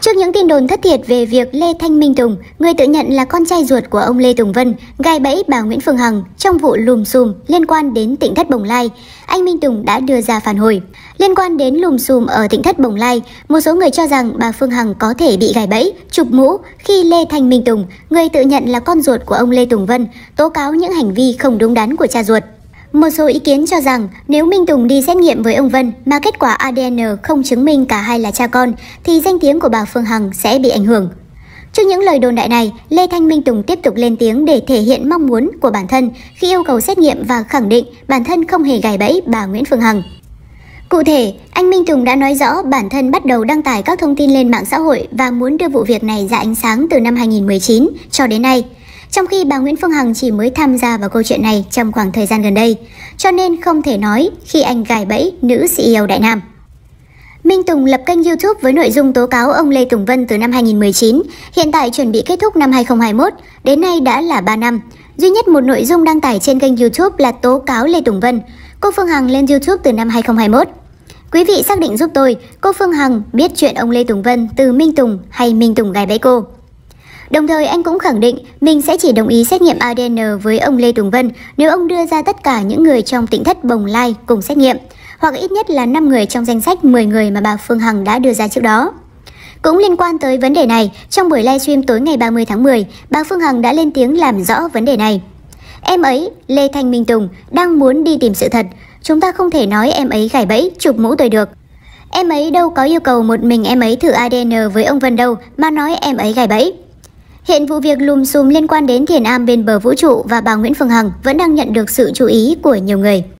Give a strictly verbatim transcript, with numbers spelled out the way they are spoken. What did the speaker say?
Trước những tin đồn thất thiệt về việc Lê Thanh Minh Tùng, người tự nhận là con trai ruột của ông Lê Tùng Vân, gài bẫy bà Nguyễn Phương Hằng trong vụ lùm xùm liên quan đến Tỉnh thất Bồng Lai, anh Minh Tùng đã đưa ra phản hồi. Liên quan đến lùm xùm ở Tỉnh thất Bồng Lai, một số người cho rằng bà Phương Hằng có thể bị gài bẫy, chụp mũ khi Lê Thanh Minh Tùng, người tự nhận là con ruột của ông Lê Tùng Vân, tố cáo những hành vi không đúng đắn của cha ruột. Một số ý kiến cho rằng nếu Minh Tùng đi xét nghiệm với ông Vân mà kết quả a đê en không chứng minh cả hai là cha con thì danh tiếng của bà Phương Hằng sẽ bị ảnh hưởng. Trước những lời đồn đại này, Lê Thanh Minh Tùng tiếp tục lên tiếng để thể hiện mong muốn của bản thân khi yêu cầu xét nghiệm và khẳng định bản thân không hề gài bẫy bà Nguyễn Phương Hằng. Cụ thể, anh Minh Tùng đã nói rõ bản thân bắt đầu đăng tải các thông tin lên mạng xã hội và muốn đưa vụ việc này ra ánh sáng từ năm hai nghìn không trăm mười chín cho đến nay. Trong khi bà Nguyễn Phương Hằng chỉ mới tham gia vào câu chuyện này trong khoảng thời gian gần đây, cho nên không thể nói khi anh gài bẫy nữ xê e ô Đại Nam. Minh Tùng lập kênh YouTube với nội dung tố cáo ông Lê Tùng Vân từ năm hai nghìn không trăm mười chín, hiện tại chuẩn bị kết thúc năm hai nghìn không trăm hai mươi mốt, đến nay đã là ba năm. Duy nhất một nội dung đăng tải trên kênh YouTube là tố cáo Lê Tùng Vân. Cô Phương Hằng lên YouTube từ năm hai nghìn không trăm hai mươi mốt. Quý vị xác định giúp tôi, cô Phương Hằng biết chuyện ông Lê Tùng Vân từ Minh Tùng hay Minh Tùng gài bẫy cô? Đồng thời anh cũng khẳng định mình sẽ chỉ đồng ý xét nghiệm a đê en với ông Lê Tùng Vân nếu ông đưa ra tất cả những người trong Tỉnh thất Bồng Lai cùng xét nghiệm, hoặc ít nhất là năm người trong danh sách mười người mà bà Phương Hằng đã đưa ra trước đó. Cũng liên quan tới vấn đề này, trong buổi livestream tối ngày ba mươi tháng mười, bà Phương Hằng đã lên tiếng làm rõ vấn đề này. Em ấy, Lê Thanh Minh Tùng, đang muốn đi tìm sự thật. Chúng ta không thể nói em ấy gài bẫy, chụp mũ tôi được. Em ấy đâu có yêu cầu một mình em ấy thử a đê en với ông Vân đâu mà nói em ấy gài bẫy. Hiện vụ việc lùm xùm liên quan đến thiền am bên bờ vũ trụ và bà Nguyễn Phương Hằng vẫn đang nhận được sự chú ý của nhiều người.